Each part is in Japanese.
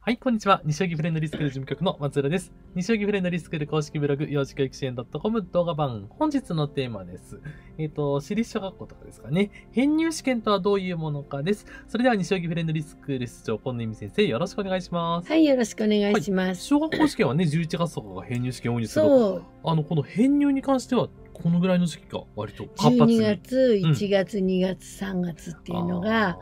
はい、こんにちは。西荻フレンドリースクール事務局の松浦です。西荻フレンドリースクール公式ブログ、幼児教育支援 .com 動画版。本日のテーマです。私立小学校とかですかね。編入試験とはどういうものかです。それでは西荻フレンドリースクール室長、今野由美先生、よろしくお願いします。 はい、よろしくお願いします。 小学校試験はね、11月とかが編入試験多いんですけど、この編入に関しては、このぐらいの時期が割と活発に。 12月、1月、2月、3月っていうのが、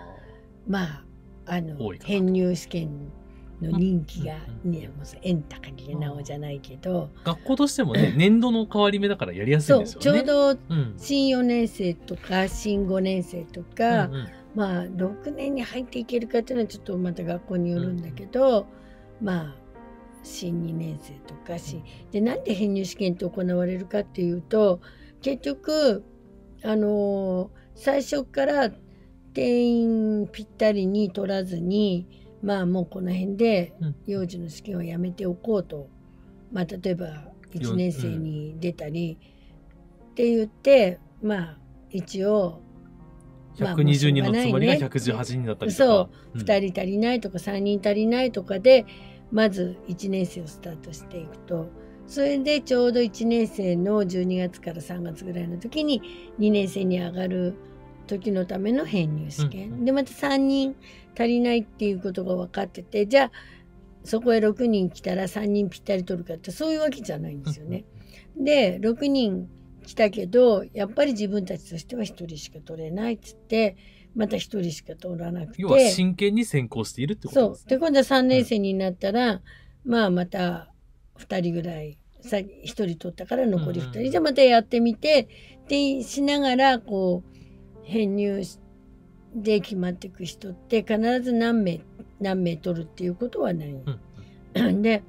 編入試験の人気が、円高になおじゃないけど、 学校としてもね、年度の変わり目だからやりやすいんですよね。 ちょうど新4年生とか新5年生とか、6年に入っていけるかっていうのはちょっとまた学校によるんだけど、新2年生とかで、なんで編入試験って行われるかっていうと、結局最初から定員ぴったりに取らずに、もうこの辺で幼児の試験をやめておこうと、例えば1年生に出たりって言って、一応 120人のつもりが118人だったりとか、 そう、2人足りないとか3人足りないとかでまず1年生をスタートしていくと、それでちょうど1年生の12月から3月ぐらいの時に2年生に上がる時のための編入試験、でまた3人足りないっていうことが分かってて、じゃあそこへ6人来たら3人ぴったり取るかってそういうわけじゃないんですよね。で6人来たけどやっぱり自分たちとしては1人しか取れないっつってまた1人しか取らなくて、 要は真剣に先行しているってことですね。 そうで今度は3年生になったら、また2人ぐらい1人取ったから残り2人、じゃあまたやってみてってしながらこう編入で決まっていく人って必ず何名取るっていうことはない。で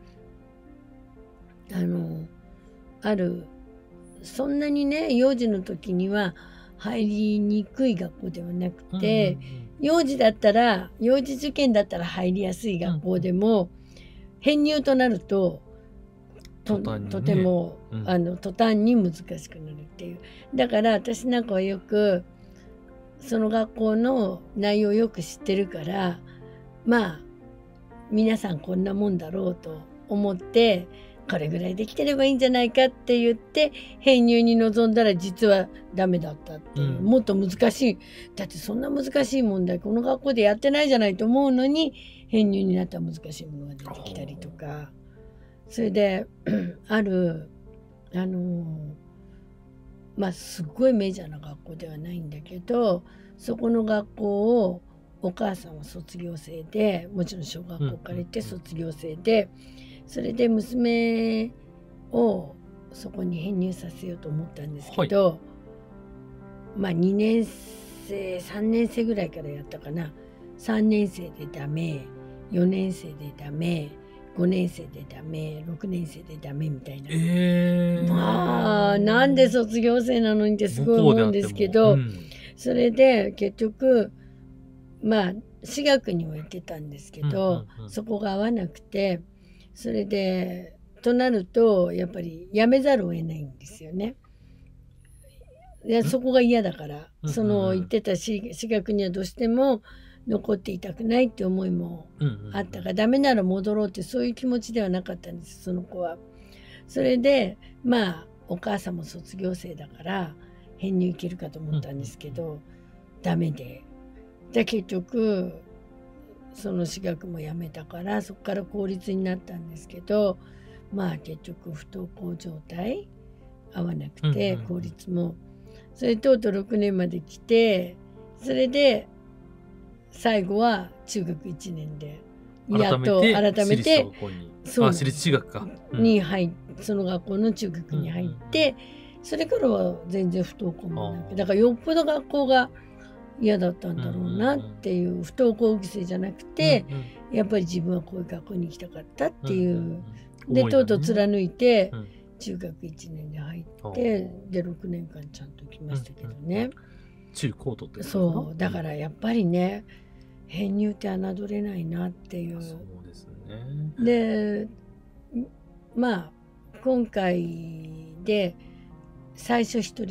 そんなにね幼児の時には入りにくい学校ではなくて、幼児受験だったら入りやすい学校でも、編入となるととても途端に難しくなるっていう。だから私なんかはよくその学校の内容をよく知ってるから、皆さんこんなもんだろうと思ってこれぐらいできてればいいんじゃないかって言って編入に臨んだら実はダメだったっていう、もっと難しい、だってそんな難しい問題この学校でやってないじゃないと思うのに編入になったら難しいものが出てきたりとか、それですごいメジャーな学校ではないんだけど、そこの学校をお母さんは卒業生で、もちろん小学校から行って卒業生で、それで娘をそこに編入させようと思ったんですけど、2年生3年生ぐらいからやったかな。3年生でダメ、4年生でダメ、5年生でダメ、6年生でダメみたいな。なんで卒業生なのにってすごい思うんですけど、それで結局私学には行ってたんですけど、そこが合わなくて、それでとなるとやっぱり辞めざるを得ないんですよね。そこが嫌だから、その行ってた私学にはどうしても残っていたくないって思いもあったから、ダメなら戻ろうってそういう気持ちではなかったんです、その子は。それでお母さんも卒業生だから編入行けるかと思ったんですけど、ダメで、結局その私学もやめたからそこから公立になったんですけど、結局不登校状態合わなくて、公立もそれとうとう6年まで来て、それで最後は中学1年でやっと改めて私立中学かにその学校の中学に入って、それからは全然不登校もなく、だからよっぽど学校が嫌だったんだろうなっていう、不登校犠牲じゃなくて、やっぱり自分はこういう学校に行きたかったっていう、でとうとう貫いて中学1年で入って、で6年間ちゃんと来ましたけどね。 中高とってそうだからやっぱりね、編入って侮れないなっていう。 そうですね。 で今回で最初1人やっ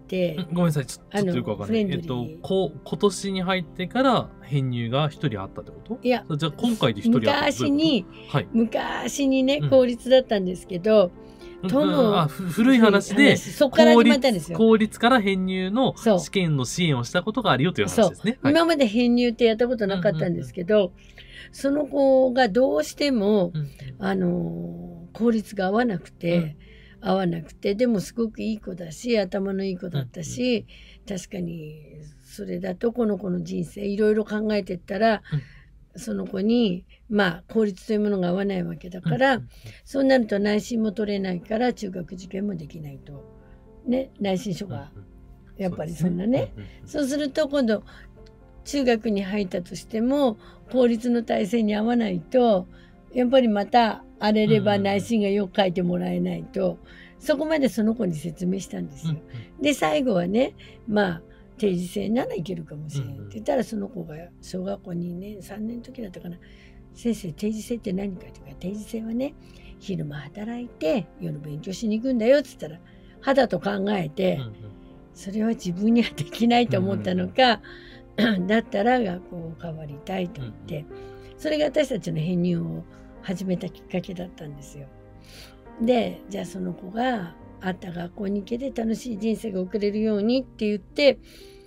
て、 ごめんなさい、ちょっとよくわかんない。 フレンドリー今年に入ってから編入が一人あったってこと？ いや、 じゃあ今回で一人あったってこと？はい。 昔にね、 うん公立だったんですけど、 古い話で、 そこから始まったんですよ。 公立から編入のそう試験の支援をしたことがあるよという話ですね。はい。 今まで編入ってやったことなかったんですけど、その子がどうしても、効率が合わなくて、でもすごくいい子だし、頭のいい子だったし、確かにそれだとこの子の人生いろいろ考えてったら、その子に効率というものが合わないわけだから、そうなると内申も取れないから中学受験もできないと。ね、内申書がやっぱりそんなね。そうすると今度中学に入ったとしても公立の体制に合わないとやっぱりまた荒れれば内申がよく書いてもらえないと、そこまでその子に説明したんですよ。で最後はね定時制ならいけるかもしれないって言ったら、その子が小学校2年3年の時だったかな、先生定時制って何かって言うから、定時制はね昼間働いて夜勉強しに行くんだよって言ったら肌と考えて、それは自分にはできないと思ったのか、だったら学校を変わりたいと言って、それが私たちの編入を始めたきっかけだったんですよ。でじゃあその子があった学校に行けて楽しい人生が送れるようにって言って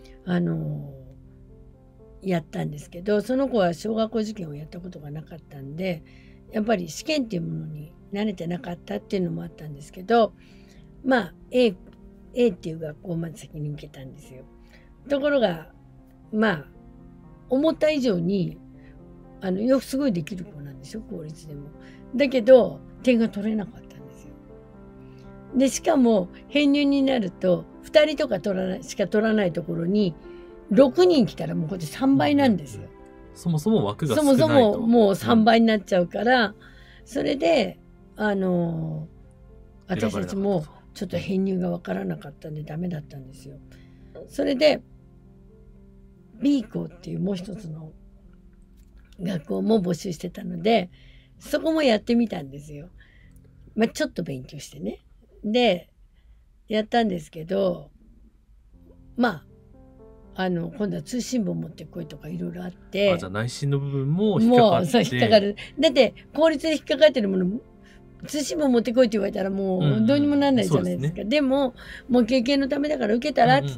やったんですけど、その子は小学校受験をやったことがなかったんで、やっぱり試験っていうものに慣れてなかったっていうのもあったんですけど、A っていう学校をまず先に受けたんですよ。ところが思った以上にすごいできる子なんですよ、公立でも。だけど点が取れなかったんですよ。でしかも編入になると2人とかしか取らないところに6人来たらもうこっち3倍なんですよ。 そもそも枠が少ないと。 そもそももう3倍になっちゃうから、それで私たちもちょっと編入が分からなかったんでダメだったんですよ。それで B 校っていうもう一つの学校も募集してたので、そこもやってみたんですよ。ちょっと勉強してね。でやったんですけど、今度は通信簿持ってこいとかいろいろあって、 じゃあ内申の部分も引っかかって。 もうそう引っかかる。だって公立で引っかかってるもの通信簿持ってこいって言われたらもうどうにもなんないじゃないですか。でももう経験のためだから受けたらっつって、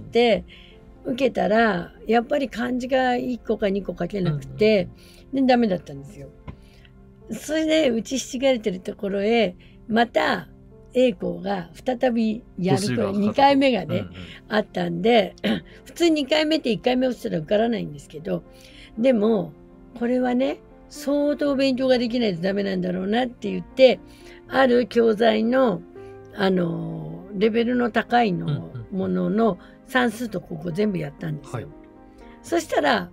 受けたらやっぱり漢字が1個か2個書けなくて、でダメだったんですよ。それで打ちひしがれてるところへまた A 校が再びやると2回目がね、あったんで普通2回目って1回目落ちたら受からないんですけど、でもこれはね相当勉強ができないとダメなんだろうなって言って、ある教材のレベルの高いのものの算数と国語全部やったんですよ。そしたら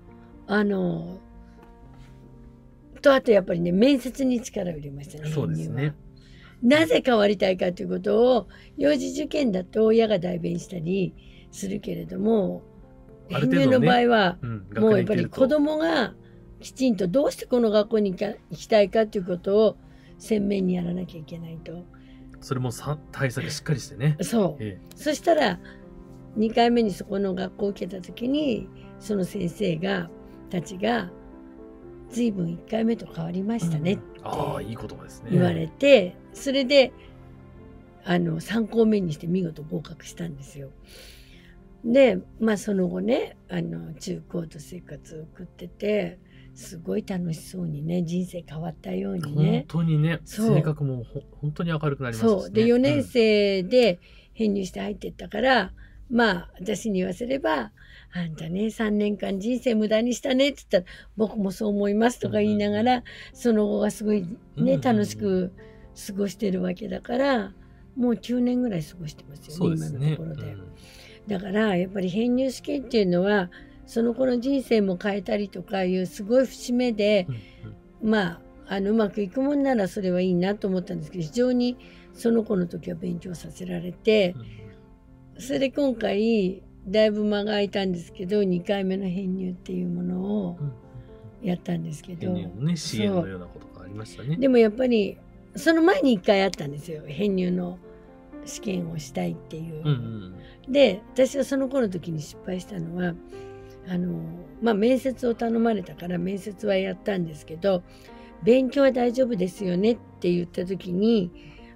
あとやっぱりね面接に力を入れましたね。 そうですね。 なぜ変わりたいかということを幼児受験だと親が代弁したりするけれども、編入の場合はもうやっぱり子供がきちんとどうしてこの学校に行きたいかということを鮮明にやらなきゃいけないと。 それも対策しっかりしてね。 そう、そしたら2回目にそこの学校を受けた時にその先生たちが随分1回目と変わりましたねって言われて、それで3校目にして見事合格したんですよ。でその後ね中高と生活を送っててすごい楽しそうにね人生変わったようにね。 本当にね性格も本当に明るくなりましたしね。 そうで4年生で編入して入ってったから、私に言わせればあんたね3年間人生無駄にしたねって言ったら僕もそう思いますとか言いながら、その後がすごいね楽しく過ごしてるわけだから、もう9年ぐらい過ごしてますよね今のところで。だからやっぱり編入試験っていうのはその子の人生も変えたりとかいうすごい節目で、うまくいくもんならそれはいいなと思ったんですけど、非常にその子の時は勉強させられて、それで今回だいぶ間が空いたんですけど2回目の編入っていうものをやったんですけど、 編入のね支援のようなことがありましたね。 でもやっぱりその前に1回あったんですよ、編入の試験をしたいっていう。 うんで私はその頃の時に失敗したのは面接を頼まれたから面接はやったんですけど、勉強は大丈夫ですよねって言った時に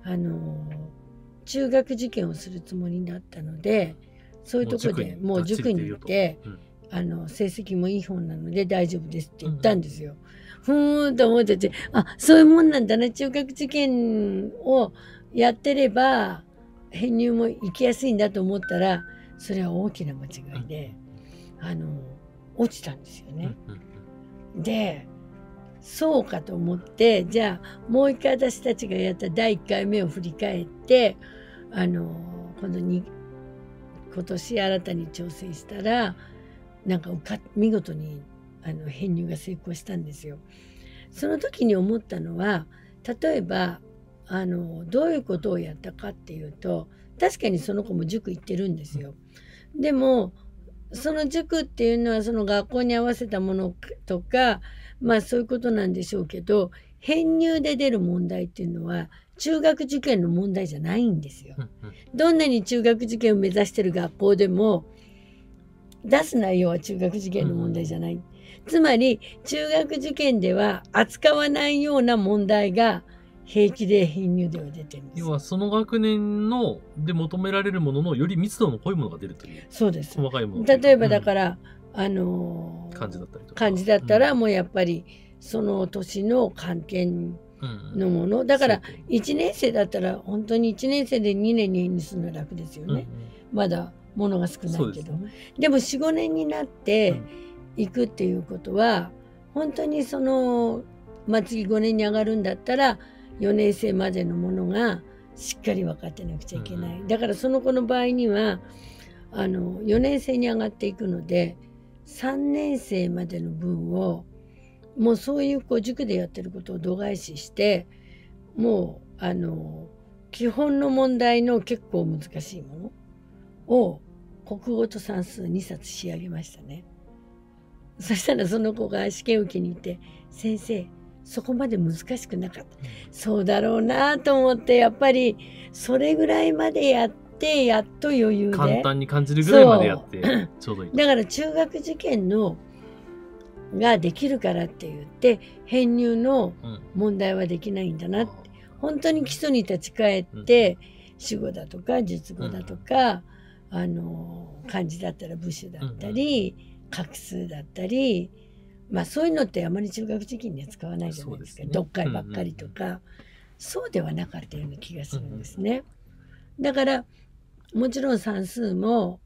中学受験をするつもりになったので、そういうとこでもう塾に行って、成績もいい方なので大丈夫ですって言ったんですよ。ふーんと思ってて、そういうもんなんだな、中学受験をやってれば編入も行きやすいんだと思ったら、それは大きな間違いで、落ちたんですよね。でそうかと思って、じゃあもう一回私たちがやった第1回目を振り返って、今年新たに挑戦したらなんか見事に編入が成功したんですよ。その時に思ったのは、例えばどういうことをやったかっていうと、確かにその子も塾行ってるんですよ。でもその塾っていうのはその学校に合わせたものとか、そういうことなんでしょうけど、編入で出る問題っていうのは中学受験の問題じゃないんですよ。どんなに中学受験を目指してる学校でも出す内容は中学受験の問題じゃない。つまり中学受験では扱わないような問題が平気で編入では出てるんです。 要はその学年ので求められるもののより密度の濃いものが出るという。 そうです。 細かいもの。 例えばだから、 漢字だったりとか。 漢字だったらもうやっぱりその年の漢検のもの。だから1年生だったら本当に1年生で2年に編入するのは楽ですよね。まだものが少ないけど。でも4、5年になっていくっていうことは、本当にその、次5年に上がるんだったら4年生までのものがしっかり分かってなくちゃいけない。だからその子の場合には4年生に上がっていくので、3年生までの分をもうそういう塾でやってることを度外視して、もう基本の問題の結構難しいものを国語と算数2冊仕上げましたね。そしたらその子が試験受けに行って、先生そこまで難しくなかった。そうだろうなと思って、やっぱりそれぐらいまでやってやっと余裕で簡単に感じるぐらいまでやってちょうどいい。 だから中学受験ができるからって言って編入の問題はできないんだなって、本当に基礎に立ち返って主語だとか述語だとか、漢字だったら部首だったり、画数だったり、そういうのってあまり中学受験には使わないじゃないですか。読解ばっかりとか、そうではなかったような気がするんですね。だからもちろん算数も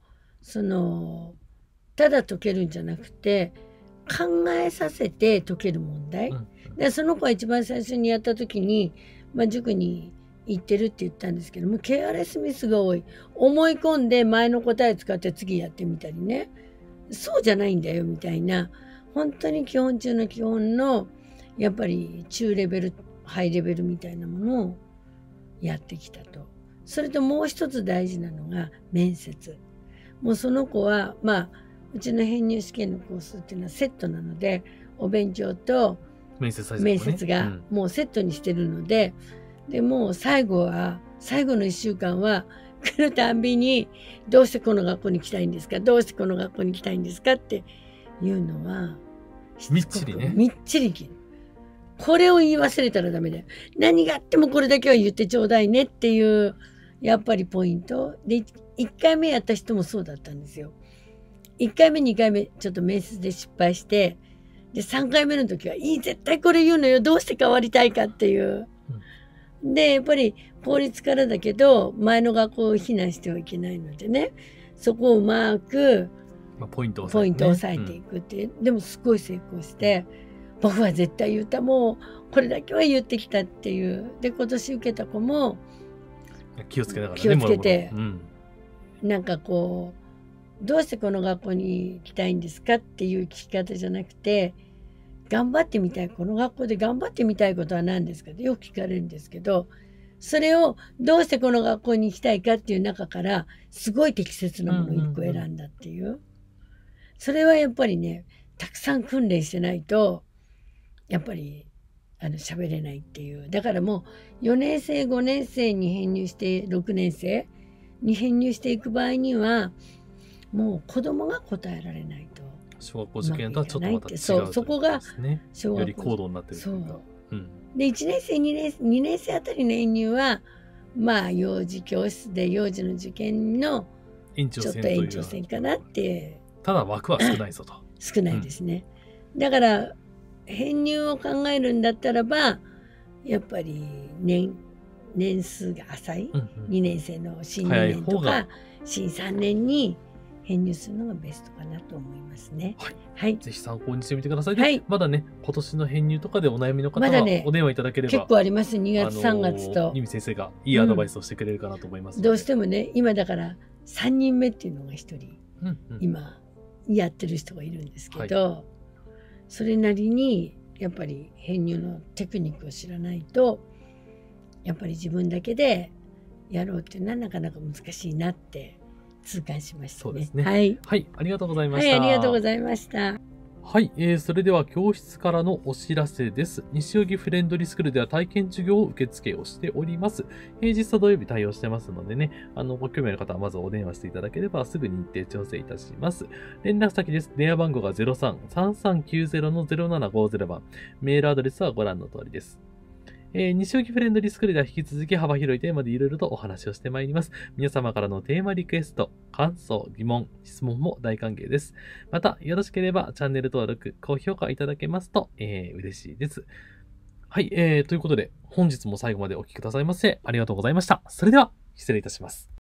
ただ解けるんじゃなくて考えさせて解ける問題。でその子は一番最初にやった時に、塾に行ってるって言ったんですけども、ケアレスミスが多い。思い込んで前の答え使って次やってみたりね、そうじゃないんだよみたいな、本当に基本中の基本のやっぱり中レベルハイレベルみたいなものをやってきたと。それともう一つ大事なのが面接。もうその子はうちの編入試験のコースっていうのはセットなので、お勉強と面接がもうセットにしてるので、でもう最後の1週間は来るたんびに、どうしてこの学校に来たいんですか、どうしてこの学校に来たいんですかっていうのはみっちりね、 みっちり聞く。これを言い忘れたらダメだよ。何があってもこれだけは言ってちょうだいねっていうやっぱりポイントで、1回目やった人もそうだったんですよ。1回目2回目ちょっと面接で失敗して、で3回目の時はいい絶対これ言うのよ、どうして変わりたいかっていう、でやっぱり公立からだけど前の学校を非難してはいけないのでね、そこをうまくポイントを抑えていくっていう、でもすごい成功して、僕は絶対言った、もうこれだけは言ってきたっていう。で今年受けた子も気をつけながらね、 気をつけて、なんかどうしてこの学校に行きたいんですかっていう聞き方じゃなくて、頑張ってみたい、この学校で頑張ってみたいことは何ですかってよく聞かれるんですけど、それをどうしてこの学校に行きたいかっていう中からすごい適切なものを1個選んだっていう、それはやっぱりね、たくさん訓練してないとやっぱり喋れないっていう。だからもう4年生5年生に編入して6年生に編入していく場合にはもう子供が答えられないと。 小学校受験とはちょっとまた違うそうそこが小学校より高度になってるというか。 そう、で1年生2年生あたりの編入はまあ幼児教室で幼児の受験のちょっと延長戦かなって。 ただ枠は少ないぞと。 少ないですね。だから編入を考えるんだったらばやっぱり年数が浅い、2年生の新2年とか新3年に編入するのがベストかなと思いますね。 はい。ぜひ参考にしてみてください。まだね、今年の編入とかでお悩みの方はお電話いただければ、 結構あります。2月3月と。 ニミ先生がいいアドバイスをしてくれるかなと思います。 どうしてもね、今だから3人目っていうのが1人、今やってる人がいるんですけど、それなりにやっぱり編入のテクニックを知らないとやっぱり自分だけでやろうっていうのはなかなか難しいなって痛感しましたね。 そうですね。 はい、 ありがとうございました。 ありがとうございました。 はい、それでは教室からのお知らせです。西荻フレンドリースクールでは体験授業を受付をしております。平日と土曜日対応してますのでね、ご興味ある方はまずお電話していただければすぐに日程調整いたします。連絡先です。電話番号が 03-3390-0750 番。メールアドレスはご覧の通りです。西荻フレンドリースクールでは引き続き幅広いテーマでいろいろとお話をしてまいります。皆様からのテーマリクエスト、感想、疑問、質問も大歓迎です。また、よろしければチャンネル登録、高評価いただけますと、嬉しいです。はい、ということで、本日も最後までお聞きくださいませ。ありがとうございました。それでは、失礼いたします。